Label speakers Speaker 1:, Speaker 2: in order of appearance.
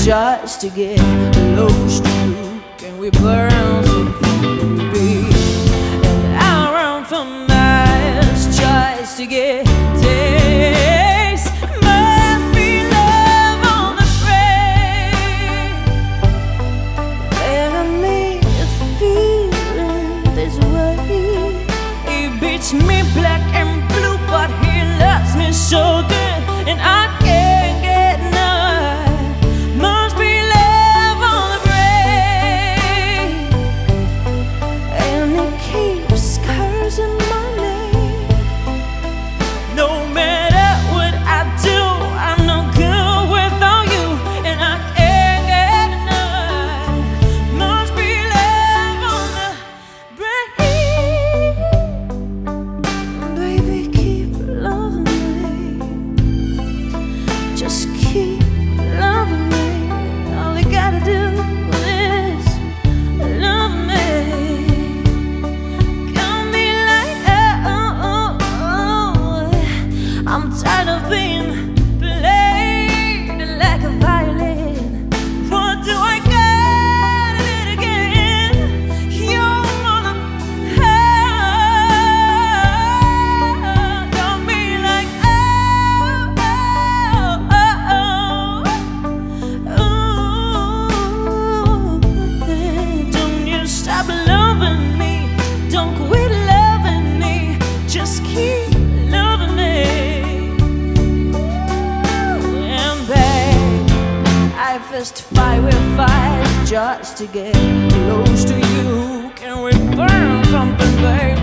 Speaker 1: just to get close to you. Can we burn something, baby? And I run for miles just to get taste. Must be love on the brain. Let me feeling this way. He beats me black and blue, but he loves me so good, and I can't get enough. Must be love on the brain, and it keeps cursing my name. No matter what I do, I'm no good without you, and I can't get enough. Must be love on the brain. Baby, keep loving me. Just keep loving me. All you gotta do is love me. Got me like, oh, I'm tired of being played like a violin. What do I got it again? Your mother got me like, don't you stop loving me. Don't quit loving me. Just keep loving me. And babe, I first fight, we fight just to get close to you. Can we burn something, babe?